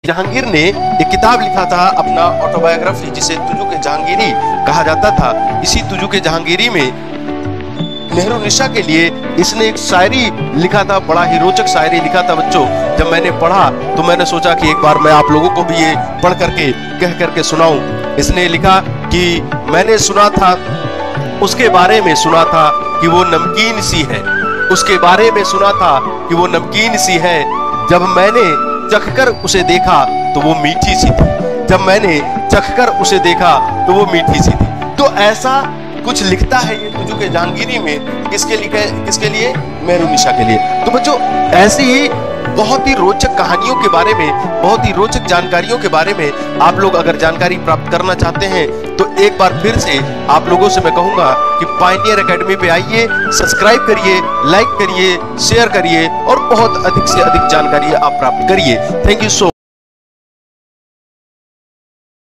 जहांगीर ने एक किताब लिखा था अपना ऑटोबायोग्राफी, जिसे तुजुक जहांगीरी कहा जाता था। इसी तुजुक जहांगीरी में मेहरुनिसा के लिए इसने एक शायरी लिखा था, बड़ा ही रोचक शायरी लिखा था बच्चों। जब मैंने पढ़ा तो मैंने सोचा कि एक बार मैं आप लोगों को भी ये पढ़ करके कह करके सुनाऊं। इसने लिखा कि मैंने सुना था, उसके बारे में सुना था कि वो नमकीन सी है, उसके बारे में सुना था कि वो नमकीन सी है। जब मैंने चखकर उसे देखा तो वो मीठी सी थी, जब मैंने चखकर उसे देखा तो वो मीठी सी थी। तो ऐसा कुछ लिखता है ये तुजुक जहांगीरी में, किसके लिए? मेहरुनिसा के लिए। तो बच्चों, ऐसी ही बहुत ही रोचक कहानियों के बारे में, बहुत ही रोचक जानकारियों के बारे में आप लोग अगर जानकारी प्राप्त करना चाहते हैं तो एक बार फिर से आप लोगों से मैं कहूंगा कि पायनियर एकेडमी पे आइए, सब्सक्राइब करिए, लाइक करिए, शेयर करिए और बहुत अधिक से अधिक जानकारी आप प्राप्त करिए। Thank you so